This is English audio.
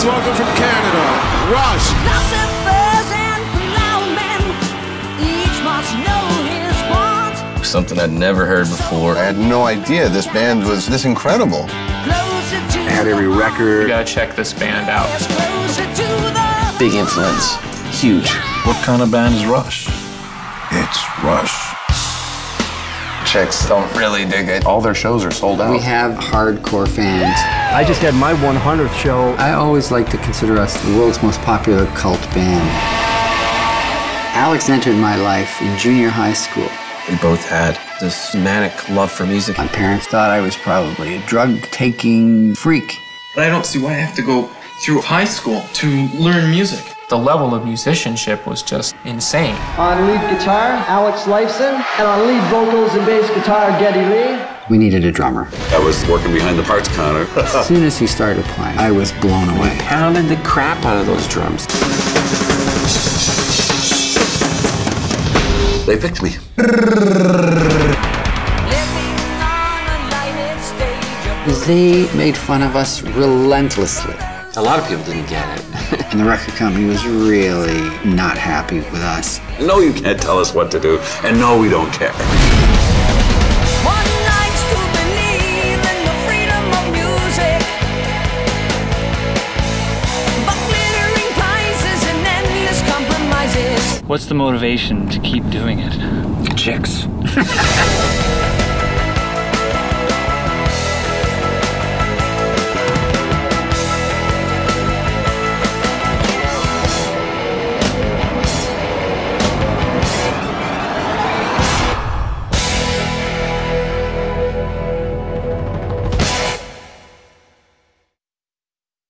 Please welcome from Canada, Rush. Something I'd never heard before. I had no idea this band was this incredible. I had every record. You gotta check this band out. Big influence. Huge. What kind of band is Rush? It's Rush. Chicks don't really dig it. All their shows are sold out. We have hardcore fans. I just had my 100th show. I always like to consider us the world's most popular cult band. Alex entered my life in junior high school. We both had this manic love for music. My parents thought I was probably a drug-taking freak. But I don't see why I have to go through high school to learn music. The level of musicianship was just insane. On lead guitar, Alex Lifeson, and on lead vocals and bass guitar, Geddy Lee. We needed a drummer. I was working behind the parts counter. As soon as he started playing, I was blown away. Pounded the crap out of those drums. They picked me. They made fun of us relentlessly. A lot of people didn't get it. And the record company was really not happy with us. No, you can't tell us what to do, and no, we don't care. What's the motivation to keep doing it? Chicks.